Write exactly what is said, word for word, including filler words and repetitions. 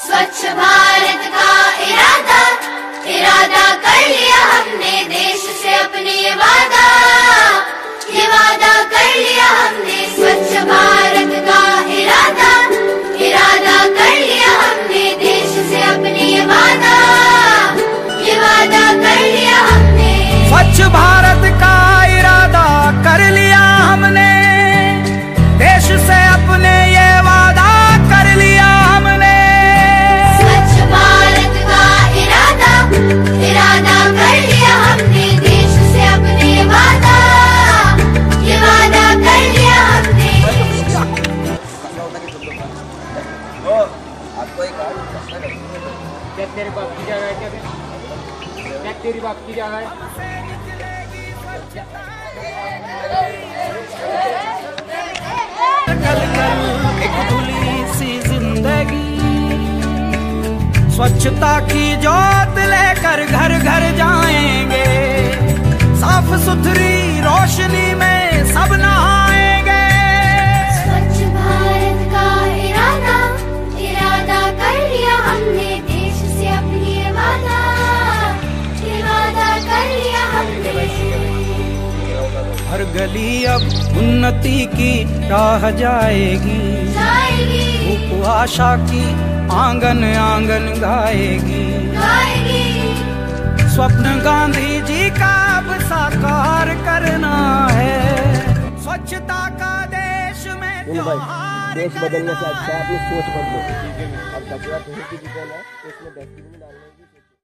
स्वच्छ भारत का इरादा इरादा कर लिया हमने, देश से अपने ये वादा ये वादा कर लिया हमने। स्वच्छ भारत का इरादा इरादा कर लिया हमने, देश से अपने ये वादा ये वादा कर लिया हमने। स्वच्छ भारत का इरादा कर लिया हमने, देश से अपने ये वादा कर लिया हमने। स्वच्छ भारत का इरादा इरादा कर लिया हमने, देश से अपने ये वादा ये वादा कर लिया हमने। क्या तेरे बाप की जगह है? क्या क्या तेरी बाप की जगह है? कल कल एक खुली सी जिंदगी, स्वच्छता की जोत लेकर घर घर जाएंगे, साफ सुथरी रोशनी में सब नहाएंगे। स्वच्छ भारत का इरादा इरादा कर लिया हमने, देश से अपनी ये वादा ये वादा कर लिया हमने। हर गली अब उन्नति की राह जाएगी, जाएगी धूप आशा की आंगन आंगन गाएगी, गाएगी। स्वप्न गांधी जी का अब साकार करना है, स्वच्छता का देश में त्योहार देश बदलने से करना अच्छा है है। अपनी सोच बदलो। अब कचरा तुम्हें की है, उसमें डस्टबिन में डालना।